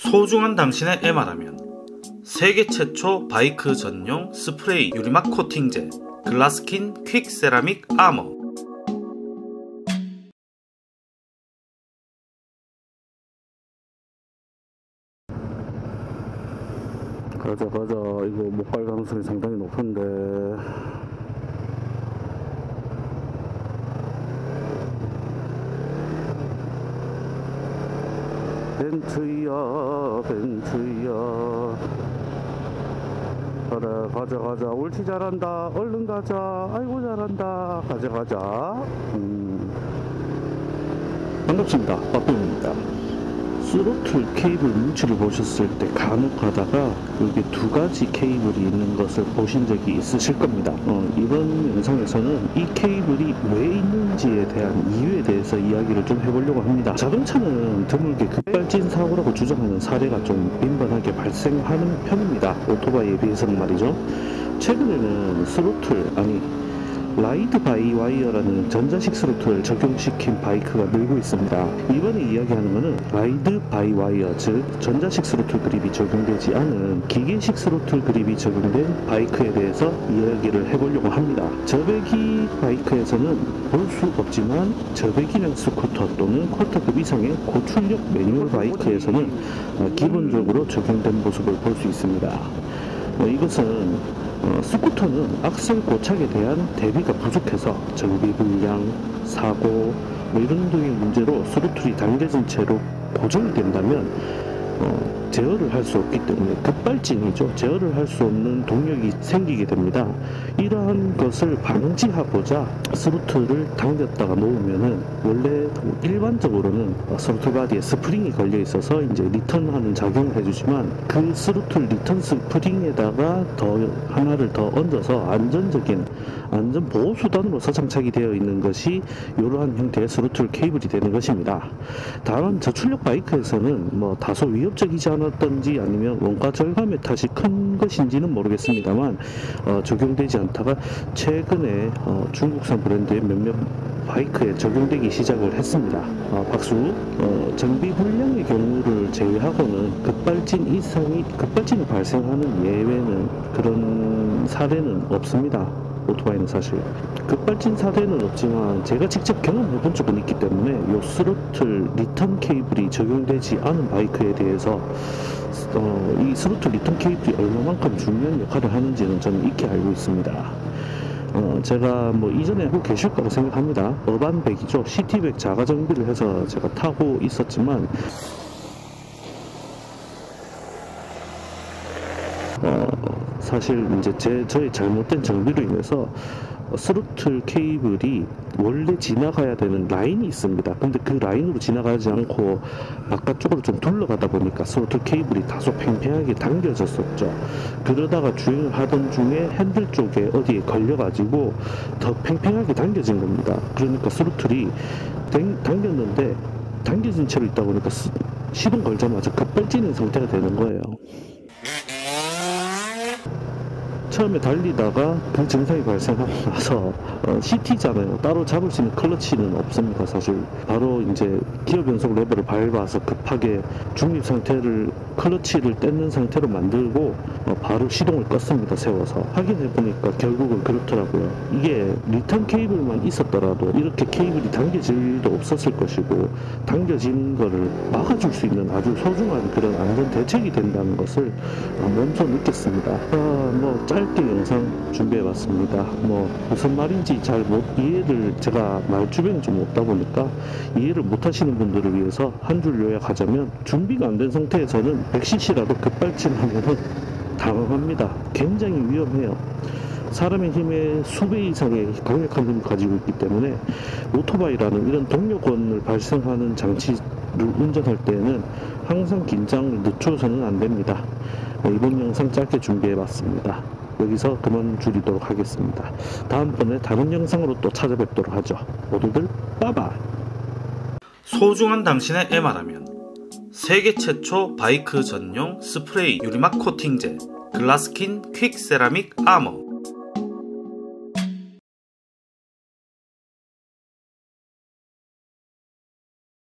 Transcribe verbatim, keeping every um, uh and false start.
소중한 당신의 에마라면 세계 최초 바이크 전용 스프레이 유리막 코팅제 글라스킨 퀵 세라믹 아머. 가자 가자. 이거 못 갈 가능성이 상당히 높은데. 벤츠야 벤츠야 그래 가자 가자. 옳지 잘한다. 얼른 가자. 아이고 잘한다. 가자 가자. 음. 반갑습니다. 빠쁨입니다. 스로틀 케이블 뭉치를 보셨을 때 간혹 가다가 여기 두 가지 케이블이 있는 것을 보신 적이 있으실 겁니다. 어, 이번 영상에서는 이 케이블이 왜 있는지에 대한 이유에 대해서 이야기를 좀 해보려고 합니다. 자동차는 드물게 급발진 사고라고 주장하는 사례가 좀 빈번하게 발생하는 편입니다. 오토바이에 비해서는 말이죠. 최근에는 스로틀 아니 라이드 바이 와이어라는 전자식 스로틀을 적용시킨 바이크가 늘고 있습니다. 이번에 이야기하는 것은 라이드 바이 와이어, 즉 전자식 스로틀 그립이 적용되지 않은 기계식 스로틀 그립이 적용된 바이크에 대해서 이야기를 해보려고 합니다. 저배기 바이크에서는 볼 수 없지만 저배기형 스쿠터 또는 쿼터급 이상의 고출력 매뉴얼 바이크에서는 기본적으로 적용된 모습을 볼 수 있습니다. 이것은 어, 스쿠터는 악셀 고착에 대한 대비가 부족해서 정비 불량, 사고 뭐 이런 등의 문제로 스로틀이 당겨진 채로 고정이 된다면 어, 제어를 할 수 없기 때문에 급발진이죠. 제어를 할 수 없는 동력이 생기게 됩니다. 이러한 것을 방지하고자 스로틀을 당겼다가 놓으면은 원래 일반적으로는 스로틀 바디에 스프링이 걸려 있어서 이제 리턴하는 작용을 해주지만 그 스로틀 리턴 스프링에다가 더 하나를 더 얹어서 안전적인 안전 보호 수단으로서 장착이 되어 있는 것이 이러한 형태의 스로틀 케이블이 되는 것입니다. 다만 저출력 바이크에서는 뭐 다소 위협적이지 않았던지 아니면 원가 절감의 탓이 큰 것인지는 모르겠습니다만 어, 적용되지 않다가 최근에 어, 중국산 브랜드의 몇몇 바이크에 적용되기 시작을 했습니다. 어, 박수. 어, 정비 불량의 경우를 제외하고는 급발진 이상이 급발진이 발생하는 예외는 그런 사례는 없습니다. 오토바이는 사실 급발진 사례는 없지만 제가 직접 경험해 본 적은 있기 때문에 요 스로틀 리턴 케이블이 적용되지 않은 바이크에 대해서 어, 이 스로틀 리턴 케이블이 얼마만큼 중요한 역할을 하는지는 저는 익히 알고 있습니다. 어, 제가 뭐 이전에 알고 계실 거라고 생각합니다. 어반백이죠. 시티백 자가 정비를 해서 제가 타고 있었지만 어, 사실 이제 제 저의 잘못된 정비로 인해서 스로틀 케이블이 원래 지나가야 되는 라인이 있습니다. 근데 그 라인으로 지나가지 않고 바깥쪽으로 좀 둘러가다 보니까 스로틀 케이블이 다소 팽팽하게 당겨졌었죠. 그러다가 주행을 하던 중에 핸들 쪽에 어디에 걸려가지고 더 팽팽하게 당겨진 겁니다. 그러니까 스로틀이 당, 당겼는데 당겨진 채로 있다 보니까 스, 시동 걸자마자 급발진인 상태가 되는 거예요. 처음에 달리다가 그 증상이 발생하고 나서 어, 시티잖아요. 따로 잡을 수 있는 클러치는 없습니다. 사실 바로 이제 기어 변속 레버를 밟아서 급하게 중립 상태를 클러치를 떼는 상태로 만들고 어, 바로 시동을 껐습니다. 세워서 확인해 보니까 결국은 그렇더라고요. 이게 리턴 케이블만 있었더라도 이렇게 케이블이 당겨질 일도 없었을 것이고 당겨지는 거를 막아줄 수 있는 아주 소중한 그런 안전 대책이 된다는 것을 어, 몸소 느꼈습니다. 아, 뭐 짧 짧게 영상 준비해봤습니다. 뭐 무슨 말인지 잘 못 이해를 제가 말주변이 좀 없다 보니까 이해를 못하시는 분들을 위해서 한 줄 요약하자면 준비가 안 된 상태에서는 백 씨씨라도 급발진하면은 당황합니다. 굉장히 위험해요. 사람의 힘의 수배 이상의 강력한 힘을 가지고 있기 때문에 오토바이라는 이런 동력원을 발생하는 장치를 운전할 때에는 항상 긴장을 늦춰서는 안 됩니다. 이번 영상 짧게 준비해봤습니다. 여기서 그만 줄이도록 하겠습니다. 다음번에 다른 영상으로 또 찾아뵙도록 하죠. 모두들 빠바이. 소중한 당신의 에마라면 세계 최초 바이크 전용 스프레이 유리막 코팅제 글라스킨 퀵 세라믹 아머.